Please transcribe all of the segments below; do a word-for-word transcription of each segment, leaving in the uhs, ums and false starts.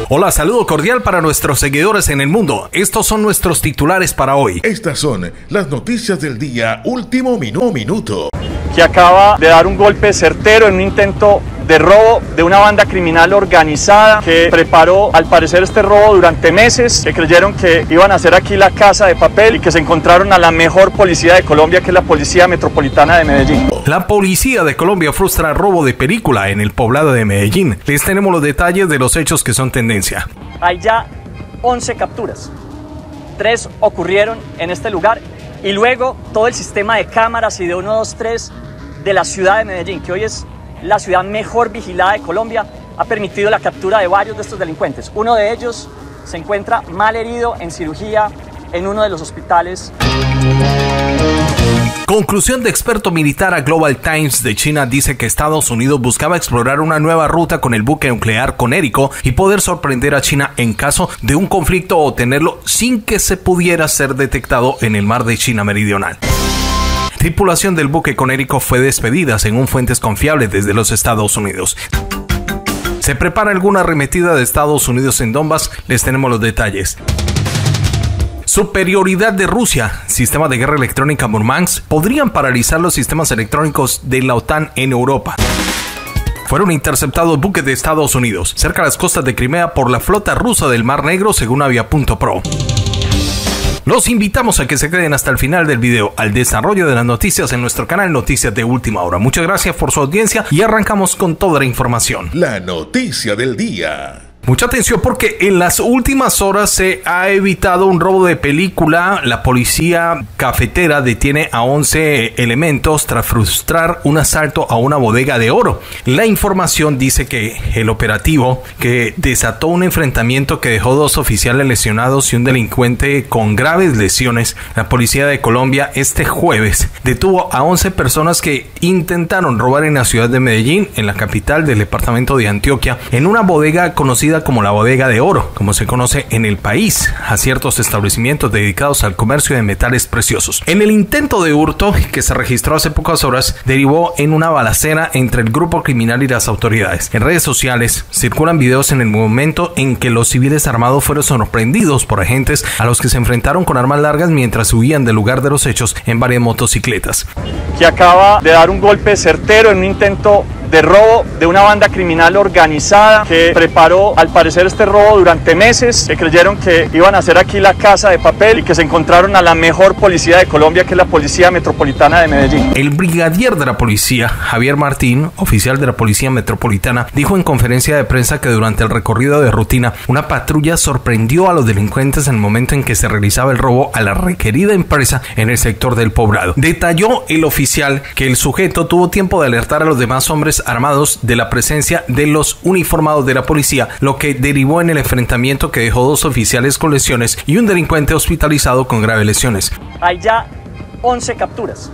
Hola, saludo cordial para nuestros seguidores en el mundo. Estos son nuestros titulares para hoy. Estas son las noticias del día, último minu minuto. Que acaba de dar un golpe certero en un intento de robo de una banda criminal organizada que preparó al parecer este robo durante meses, que creyeron que iban a hacer aquí la Casa de Papel y que se encontraron a la mejor policía de Colombia, que es la Policía Metropolitana de Medellín. La Policía de Colombia frustra robo de película en el poblado de Medellín. Les tenemos los detalles de los hechos que son tendencia. Hay ya once capturas, tres ocurrieron en este lugar y luego todo el sistema de cámaras y de uno dos tres de la ciudad de Medellín, que hoy es la ciudad mejor vigilada de Colombia, ha permitido la captura de varios de estos delincuentes. Uno de ellos se encuentra mal herido en cirugía en uno de los hospitales. Conclusión de experto militar a Global Times de China dice que Estados Unidos buscaba explorar una nueva ruta con el buque nuclear Conérico y poder sorprender a China en caso de un conflicto o tenerlo sin que se pudiera ser detectado en el mar de China Meridional. Tripulación del buque Conérico fue despedida según fuentes confiables desde los Estados Unidos. ¿Se prepara alguna arremetida de Estados Unidos en Donbass? Les tenemos los detalles. Superioridad de Rusia. Sistemas de guerra electrónica Murmansk podrían paralizar los sistemas electrónicos de la OTAN en Europa. Fueron interceptados buques de Estados Unidos cerca de las costas de Crimea por la flota rusa del Mar Negro, según Avia punto pro. Los invitamos a que se queden hasta el final del video al desarrollo de las noticias en nuestro canal Noticias de Última Hora. Muchas gracias por su audiencia y arrancamos con toda la información. La noticia del día. Mucha atención porque en las últimas horas se ha evitado un robo de película. La policía cafetera detiene a once elementos tras frustrar un asalto a una bodega de oro. La información dice que el operativo, que desató un enfrentamiento que dejó dos oficiales lesionados y un delincuente con graves lesiones, la policía de Colombia este jueves detuvo a once personas que intentaron robar en la ciudad de Medellín, en la capital del departamento de Antioquia, en una bodega conocida como la bodega de oro, como se conoce en el país, a ciertos establecimientos dedicados al comercio de metales preciosos. En el intento de hurto que se registró hace pocas horas, derivó en una balacera entre el grupo criminal y las autoridades. En redes sociales circulan videos en el momento en que los civiles armados fueron sorprendidos por agentes a los que se enfrentaron con armas largas mientras huían del lugar de los hechos en varias motocicletas. Que acaba de dar un golpe certero en un intento de robo de una banda criminal organizada que preparó al parecer este robo durante meses, que creyeron que iban a hacer aquí la Casa de Papel y que se encontraron a la mejor policía de Colombia, que es la Policía Metropolitana de Medellín. El brigadier de la policía, Javier Martín, oficial de la Policía Metropolitana, dijo en conferencia de prensa que durante el recorrido de rutina, una patrulla sorprendió a los delincuentes en el momento en que se realizaba el robo a la requerida empresa en el sector del Poblado. Detalló el oficial que el sujeto tuvo tiempo de alertar a los demás hombres armados de la presencia de los uniformados de la policía, lo que derivó en el enfrentamiento que dejó dos oficiales con lesiones y un delincuente hospitalizado con graves lesiones. Hay ya once capturas,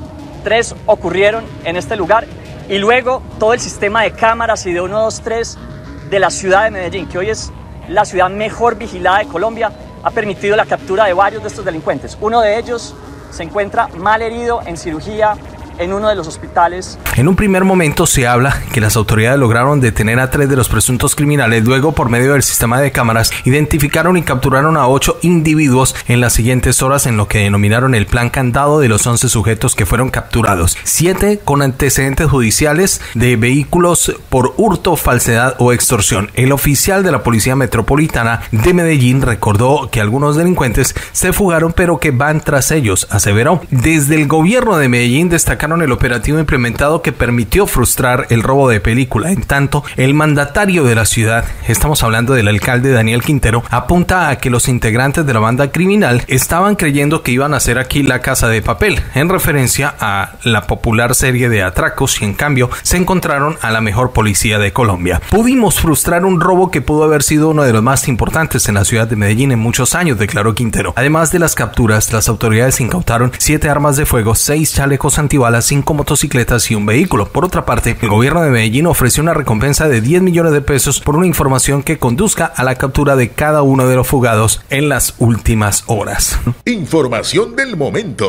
tres ocurrieron en este lugar y luego todo el sistema de cámaras y de uno dos tres de la ciudad de Medellín, que hoy es la ciudad mejor vigilada de Colombia, ha permitido la captura de varios de estos delincuentes. Uno de ellos se encuentra mal herido en cirugía en uno de los hospitales. En un primer momento se habla que las autoridades lograron detener a tres de los presuntos criminales. Luego, por medio del sistema de cámaras, identificaron y capturaron a ocho individuos en las siguientes horas en lo que denominaron el plan candado de los once sujetos que fueron capturados. Siete con antecedentes judiciales de vehículos por hurto, falsedad o extorsión. El oficial de la Policía Metropolitana de Medellín recordó que algunos delincuentes se fugaron, pero que van tras ellos, aseveró. Desde el gobierno de Medellín destacaron el operativo implementado que permitió frustrar el robo de película. En tanto, el mandatario de la ciudad, estamos hablando del alcalde Daniel Quintero, apunta a que los integrantes de la banda criminal estaban creyendo que iban a hacer aquí la Casa de Papel, en referencia a la popular serie de atracos, y en cambio se encontraron a la mejor policía de Colombia. Pudimos frustrar un robo que pudo haber sido uno de los más importantes en la ciudad de Medellín en muchos años, declaró Quintero. Además de las capturas, las autoridades incautaron siete armas de fuego, seis chalecos antibalas, cinco motocicletas y un vehículo. Por otra parte, el gobierno de Medellín ofreció una recompensa de diez millones de pesos por una información que conduzca a la captura de cada uno de los fugados en las últimas horas. Información del momento.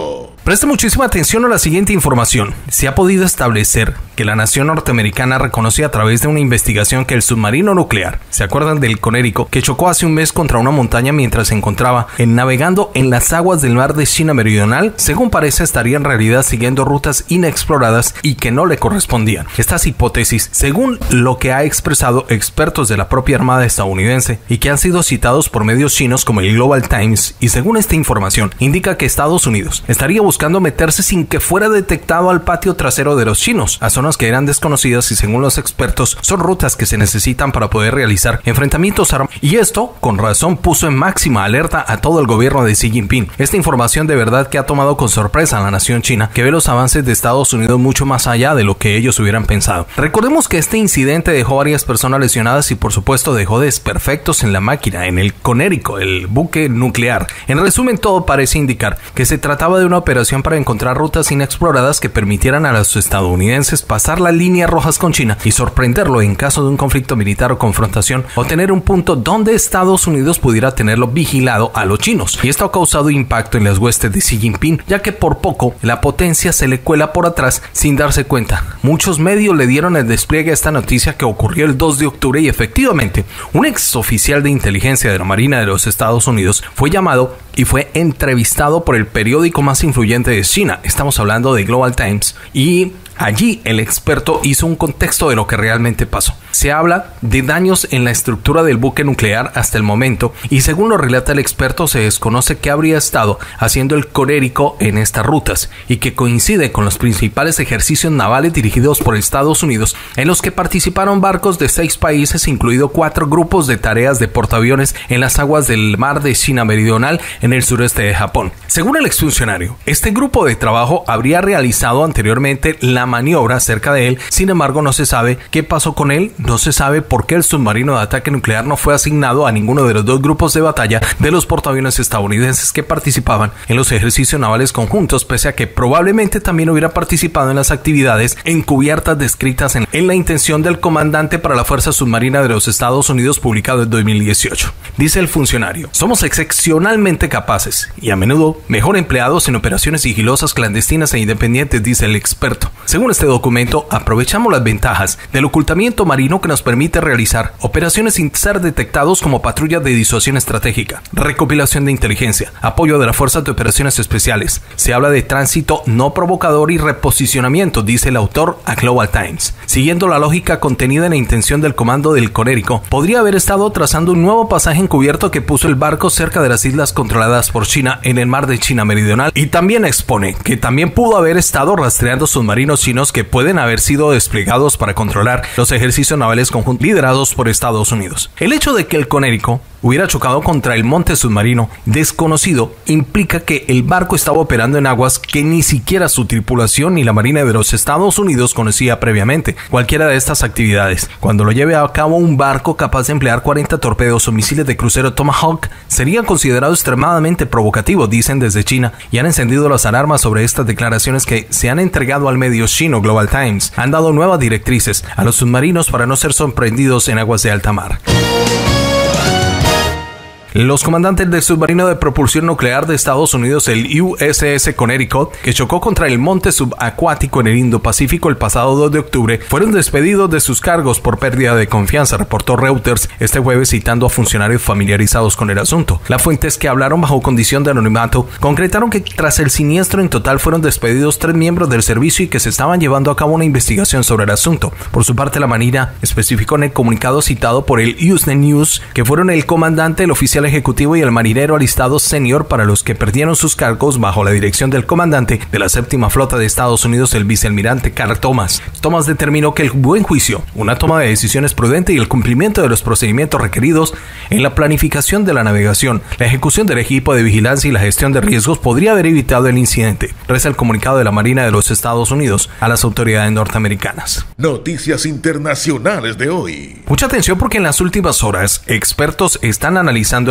Preste muchísima atención a la siguiente información. Se ha podido establecer que la nación norteamericana reconoce a través de una investigación que el submarino nuclear, ¿se acuerdan del Conérico, que chocó hace un mes contra una montaña mientras se encontraba en navegando en las aguas del mar de China Meridional? Según parece, estaría en realidad siguiendo rutas inexploradas y que no le correspondían. Estas hipótesis, según lo que ha expresado expertos de la propia Armada estadounidense y que han sido citados por medios chinos como el Global Times, y según esta información, indica que Estados Unidos estaría buscando meterse sin que fuera detectado al patio trasero de los chinos, a zonas que eran desconocidas y según los expertos son rutas que se necesitan para poder realizar enfrentamientos armados. Y esto, con razón, puso en máxima alerta a todo el gobierno de Xi Jinping. Esta información de verdad que ha tomado con sorpresa a la nación china, que ve los avances de Estados Unidos mucho más allá de lo que ellos hubieran pensado. Recordemos que este incidente dejó varias personas lesionadas y por supuesto dejó desperfectos en la máquina, en el Conérico, el buque nuclear. En resumen, todo parece indicar que se trataba de una operación para encontrar rutas inexploradas que permitieran a los estadounidenses pasar las líneas rojas con China y sorprenderlo en caso de un conflicto militar o confrontación, o tener un punto donde Estados Unidos pudiera tenerlo vigilado a los chinos. Y esto ha causado impacto en las huestes de Xi Jinping, ya que por poco la potencia se le cuela por atrás sin darse cuenta. Muchos medios le dieron el despliegue a esta noticia que ocurrió el dos de octubre y efectivamente un ex oficial de inteligencia de la Marina de los Estados Unidos fue llamado y fue entrevistado por el periódico más influyente de China. Estamos hablando de Global Times, y allí el experto hizo un contexto de lo que realmente pasó. Se habla de daños en la estructura del buque nuclear hasta el momento y según lo relata el experto se desconoce qué habría estado haciendo el Conérico en estas rutas y que coincide con los principales ejercicios navales dirigidos por Estados Unidos en los que participaron barcos de seis países, incluido cuatro grupos de tareas de portaaviones en las aguas del mar de China Meridional en el sureste de Japón. Según el exfuncionario, este grupo de trabajo habría realizado anteriormente la maniobra cerca de él, sin embargo no se sabe qué pasó con él, no se sabe por qué el submarino de ataque nuclear no fue asignado a ninguno de los dos grupos de batalla de los portaaviones estadounidenses que participaban en los ejercicios navales conjuntos, pese a que probablemente también hubiera participado en las actividades encubiertas descritas en, en la intención del comandante para la Fuerza Submarina de los Estados Unidos publicado en dos mil dieciocho. Dice el funcionario: somos excepcionalmente capaces y a menudo mejor empleados en operaciones sigilosas, clandestinas e independientes, dice el experto. Según este documento, aprovechamos las ventajas del ocultamiento marino que nos permite realizar operaciones sin ser detectados como patrullas de disuasión estratégica, recopilación de inteligencia, apoyo de las fuerzas de operaciones especiales. Se habla de tránsito no provocador y reposicionamiento, dice el autor a Global Times. Siguiendo la lógica contenida en la intención del comando del Conérico, podría haber estado trazando un nuevo pasaje encubierto que puso el barco cerca de las islas controladas por China en el mar de China Meridional, y también expone que también pudo haber estado rastreando submarinos chinos que pueden haber sido desplegados para controlar los ejercicios navales conjuntos liderados por Estados Unidos. El hecho de que el Conérico hubiera chocado contra el monte submarino desconocido implica que el barco estaba operando en aguas que ni siquiera su tripulación ni la Marina de los Estados Unidos conocía previamente. Cualquiera de estas actividades, cuando lo lleve a cabo un barco capaz de emplear cuarenta torpedos o misiles de crucero Tomahawk, serían considerados extremadamente provocativos, dicen desde China, y han encendido las alarmas sobre estas declaraciones que se han entregado al medio chino Global Times. Han dado nuevas directrices a los submarinos para no ser sorprendidos en aguas de alta mar. Los comandantes del submarino de propulsión nuclear de Estados Unidos, el U S S Connecticut, que chocó contra el monte subacuático en el Indo-Pacífico el pasado dos de octubre, fueron despedidos de sus cargos por pérdida de confianza, reportó Reuters este jueves citando a funcionarios familiarizados con el asunto. Las fuentes que hablaron bajo condición de anonimato concretaron que tras el siniestro en total fueron despedidos tres miembros del servicio y que se estaban llevando a cabo una investigación sobre el asunto. Por su parte, la Marina especificó en el comunicado citado por el Usenet News que fueron el comandante, el oficial ejecutivo y el marinero alistado senior para los que perdieron sus cargos bajo la dirección del comandante de la séptima flota de Estados Unidos, el vicealmirante Carl Thomas. Thomas determinó que el buen juicio, una toma de decisiones prudente y el cumplimiento de los procedimientos requeridos en la planificación de la navegación, la ejecución del equipo de vigilancia y la gestión de riesgos podría haber evitado el incidente, reza el comunicado de la Marina de los Estados Unidos a las autoridades norteamericanas. Noticias internacionales de hoy. Mucha atención porque en las últimas horas expertos están analizando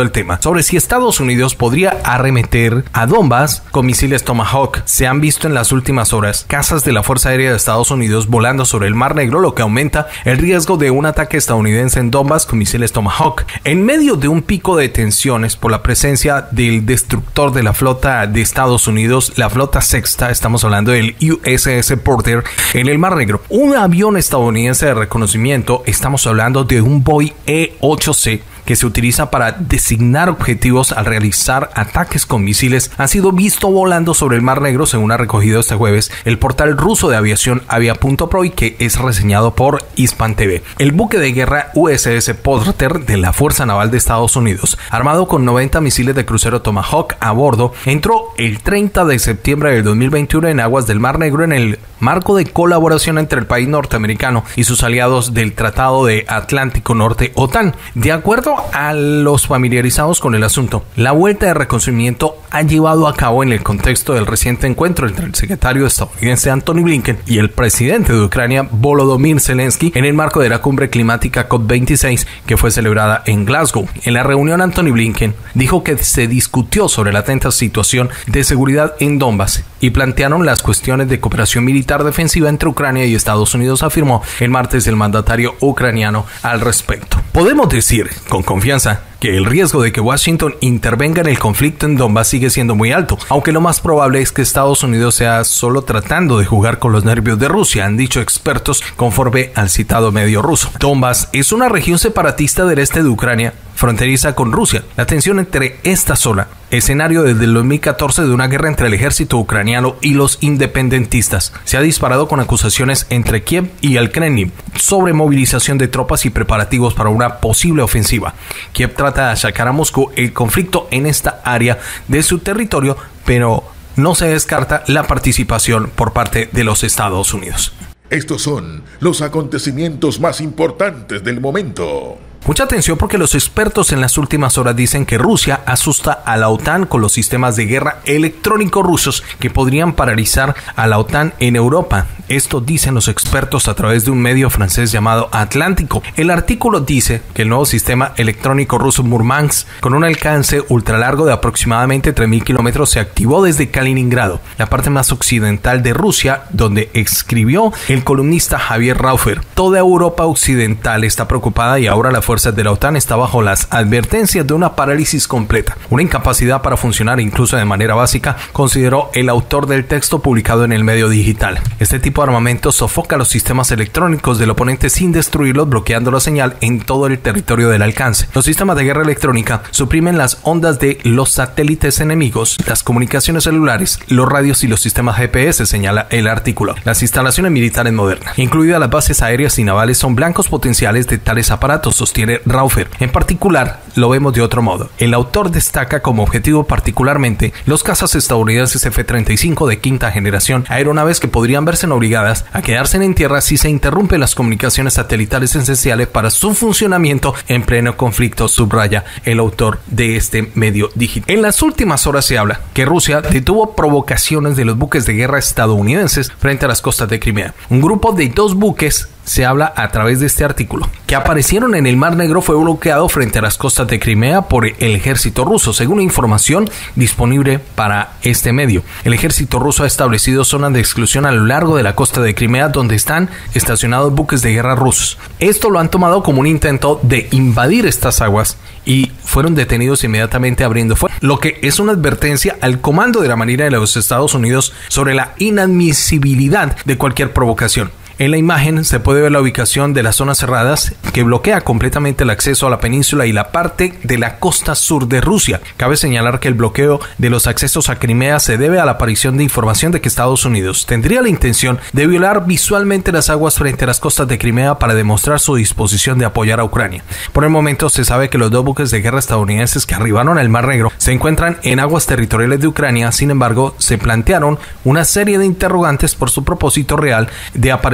el tema sobre si Estados Unidos podría arremeter a Donbass con misiles Tomahawk. Se han visto en las últimas horas cazas de la Fuerza Aérea de Estados Unidos volando sobre el Mar Negro, lo que aumenta el riesgo de un ataque estadounidense en Donbass con misiles Tomahawk. En medio de un pico de tensiones por la presencia del destructor de la flota de Estados Unidos, la flota sexta, estamos hablando del U S S Porter, en el Mar Negro, un avión estadounidense de reconocimiento, estamos hablando de un Boeing E ocho C, que se utiliza para designar objetivos al realizar ataques con misiles, ha sido visto volando sobre el Mar Negro, según ha recogido este jueves el portal ruso de aviación avia punto pro y que es reseñado por Hispan T V. El buque de guerra U S S Porter de la Fuerza Naval de Estados Unidos, armado con noventa misiles de crucero Tomahawk a bordo, entró el treinta de septiembre del dos mil veintiuno en aguas del Mar Negro en el marco de colaboración entre el país norteamericano y sus aliados del Tratado de Atlántico Norte, OTAN. De acuerdo a los familiarizados con el asunto, la vuelta de reconocimiento ha llevado a cabo en el contexto del reciente encuentro entre el secretario estadounidense Antony Blinken y el presidente de Ucrania Volodymyr Zelensky en el marco de la cumbre climática COP veintiséis que fue celebrada en Glasgow. En la reunión, Antony Blinken dijo que se discutió sobre la atenta situación de seguridad en Donbass y plantearon las cuestiones de cooperación militar defensiva entre Ucrania y Estados Unidos, afirmó el martes el mandatario ucraniano al respecto. Podemos decir con confianza que el riesgo de que Washington intervenga en el conflicto en Donbass sigue siendo muy alto, aunque lo más probable es que Estados Unidos sea solo tratando de jugar con los nervios de Rusia, han dicho expertos conforme al citado medio ruso. Donbass es una región separatista del este de Ucrania, fronteriza con Rusia. La tensión entre esta zona, escenario desde el dos mil catorce de una guerra entre el ejército ucraniano y los independentistas, se ha disparado con acusaciones entre Kiev y el Kremlin sobre movilización de tropas y preparativos para una posible ofensiva. Kiev trata de achacar a Moscú el conflicto en esta área de su territorio, pero no se descarta la participación por parte de los Estados Unidos. Estos son los acontecimientos más importantes del momento. Mucha atención porque los expertos en las últimas horas dicen que Rusia asusta a la OTAN con los sistemas de guerra electrónicos rusos que podrían paralizar a la OTAN en Europa. Esto dicen los expertos a través de un medio francés llamado Atlántico. El artículo dice que el nuevo sistema electrónico ruso Murmansk, con un alcance ultralargo de aproximadamente tres mil kilómetros, se activó desde Kaliningrado, la parte más occidental de Rusia, donde escribió el columnista Javier Raufer. Toda Europa occidental está preocupada y ahora la fuerzas de la OTAN está bajo las advertencias de una parálisis completa, una incapacidad para funcionar incluso de manera básica, consideró el autor del texto publicado en el medio digital. Este tipo de armamento sofoca los sistemas electrónicos del oponente sin destruirlos, bloqueando la señal en todo el territorio del alcance. Los sistemas de guerra electrónica suprimen las ondas de los satélites enemigos, las comunicaciones celulares, los radios y los sistemas G P S, señala el artículo. Las instalaciones militares modernas, incluidas las bases aéreas y navales, son blancos potenciales de tales aparatos, sostiene Raufer. En particular, lo vemos de otro modo. El autor destaca como objetivo particularmente los cazas estadounidenses F treinta y cinco de quinta generación, aeronaves que podrían verse obligadas a quedarse en tierra si se interrumpen las comunicaciones satelitales esenciales para su funcionamiento en pleno conflicto, subraya el autor de este medio digital. En las últimas horas se habla que Rusia detuvo provocaciones de los buques de guerra estadounidenses frente a las costas de Crimea. Un grupo de dos buques, se habla a través de este artículo, que aparecieron en el Mar Negro, fue bloqueado frente a las costas de Crimea por el ejército ruso, según información disponible para este medio. El ejército ruso ha establecido zonas de exclusión a lo largo de la costa de Crimea donde están estacionados buques de guerra rusos. Esto lo han tomado como un intento de invadir estas aguas y fueron detenidos inmediatamente abriendo fuego, lo que es una advertencia al comando de la Marina de los Estados Unidos sobre la inadmisibilidad de cualquier provocación. En la imagen se puede ver la ubicación de las zonas cerradas que bloquea completamente el acceso a la península y la parte de la costa sur de Rusia. Cabe señalar que el bloqueo de los accesos a Crimea se debe a la aparición de información de que Estados Unidos tendría la intención de violar visualmente las aguas frente a las costas de Crimea para demostrar su disposición de apoyar a Ucrania. Por el momento se sabe que los dos buques de guerra estadounidenses que arribaron al Mar Negro se encuentran en aguas territoriales de Ucrania. Sin embargo, se plantearon una serie de interrogantes por su propósito real de aparecer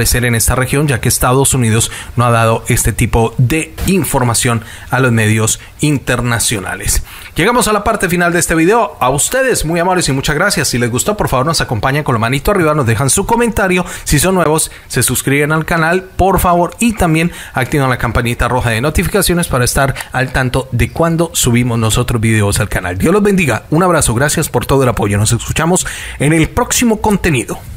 parecer en esta región, ya que Estados Unidos no ha dado este tipo de información a los medios internacionales. Llegamos a la parte final de este video. A ustedes, muy amables y muchas gracias. Si les gustó, por favor nos acompañan con la manito arriba, nos dejan su comentario. Si son nuevos, se suscriben al canal, por favor, y también activan la campanita roja de notificaciones para estar al tanto de cuando subimos nosotros videos al canal. Dios los bendiga, un abrazo, gracias por todo el apoyo. Nos escuchamos en el próximo contenido.